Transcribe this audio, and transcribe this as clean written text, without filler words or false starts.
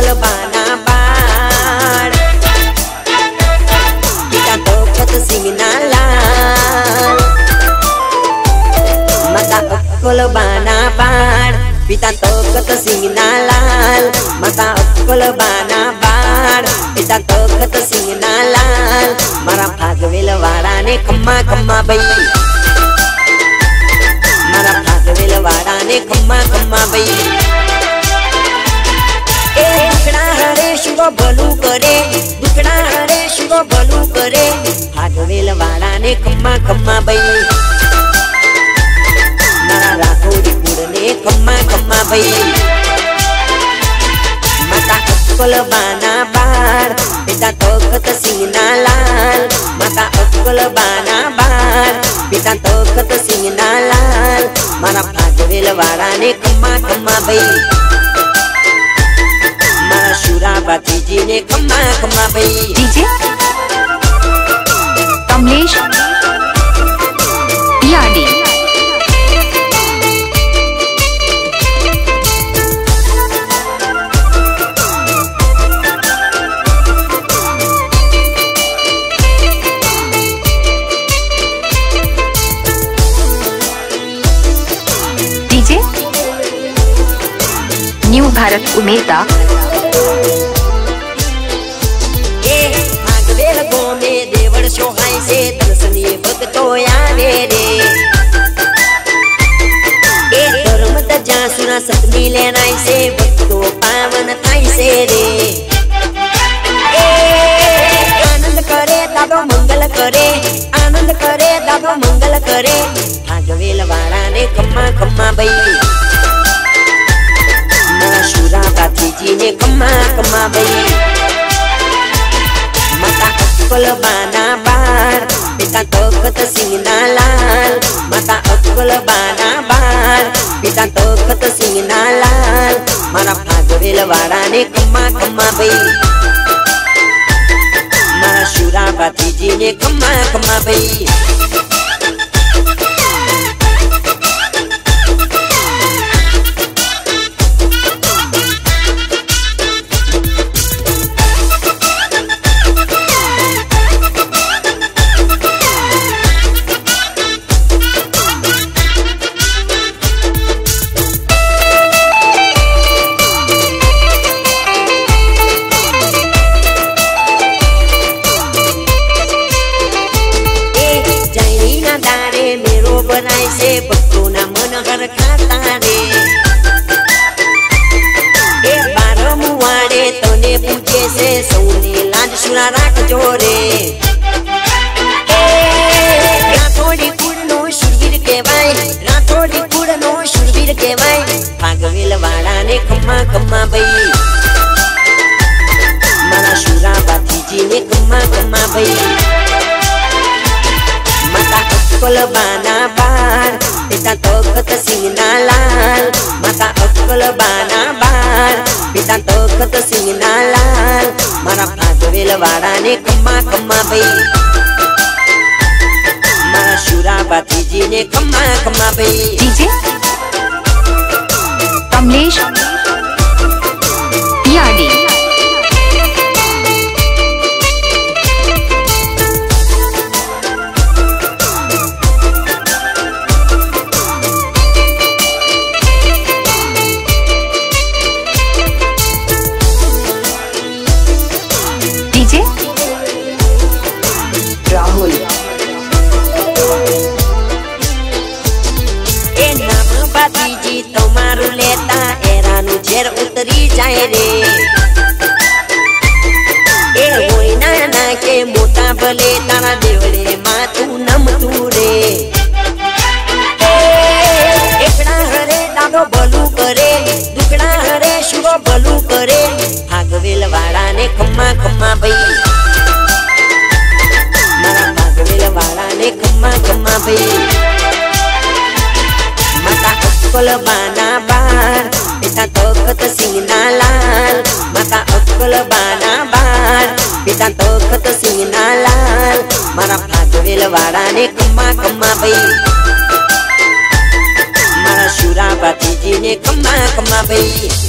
अक्कल बाना बाड़ पिता तोकत सिंह ना लाल माता अक्कल बाना बाड़ पिता तोकत सिंह ना लाल माता अक्कल बाना बाड़ पिता तोकत सिंह ना लाल मारा भागवेल वाड़ा ने खम्मा खम्मा बई मारा भागवेल वाड़ा ने खम्मा खम्मा बई दुखड़ा हरे शिव भलू करे दुखड़ा हरे शिव भलू करे भागवेल वाड़ा ने खम्मा खम्मा बई मारा राठौड़ी कुड़ ने खम्मा खम्मा बई माता अक्कल बाना बाड़ पिता तोकत सिंह ना लाल माता अक्कल बाना बाड़ पिता तोकत सिंह ना लाल मारा भागवेल वाड़ा ने खम्मा खम्मा बई मारा शुराबाती जी ने खम्मा खम्मा बई डीजे कमलेश यानी डीजे न्यू भारत उमेदा भागवेल गोमे देवड़ सोहाय से दर्शनीय भक्तो आवे रे धर्म दजा सुना सतमी लेनाय से भक्तो पावन थाय से रे आनंद करे दादो मंगल करे आनंद करे दादो मंगल करे भागवेल वाड़ा ने खम्मा खम्मा बई मारा शुराबाती जी ने खम्मा खम्मा बई माता अक्कल बाना बाड़ पिता तोकत सिंह ना लाल माता अक्कल बाना बाड़ पिता तोकत सिंह ना लाल मारा भागवेल वाड़ा ने खम्मा खम्मा बई मारा शुराबाती जी ने खम्मा खम्मा बई से भक्तों ना मन हर खाता रे बारह मुआड़े तने पूछे से सौने लाज सुना राख जोरे राठौड़ी कुड़ नो शुरवीर केवाय राठौड़ी कुड़ नो शुरवीर केवाय भागवेल वाड़ा ने खम्मा खम्मा बई मारा शुराबाती जी ने खम्मा खम्मा बई माता अक्कल बाना बाड़ पिता तोकत सिंह ना लाल माता अक्कल बाना बाड़ पिता तोकत सिंह ना लाल मारा भागवेल वाड़ा ने खम्मा खम्मा बई मारा शुराबाती जी ने खम्मा खम्मा बई डीजे कमलेश यानी राहुल नाम बाती जी तुम्हारू लेता एरानु झेर उतरी जाए रे होई ना ना के मोटा भले तारा देवड़े मातू नम तू रे एकड़ा हरे दादो भलू करे दुखड़ा हरे शिव भलू करे भागवेल वाड़ा ने खम्मा खम्मा बई मारा भागवेल वाड़ा ने खम्मा खम्मा बई माता अक्कल बाना बाड़ पिता तोकत सिंह ना लाल माता अक्कल बाना बाड़ पिता तोकत सिंह ना लाल मारा भागवेल वाड़ा ने खम्मा खम्मा बई मारा शुराबाती जी ने खम्मा खम्मा बई।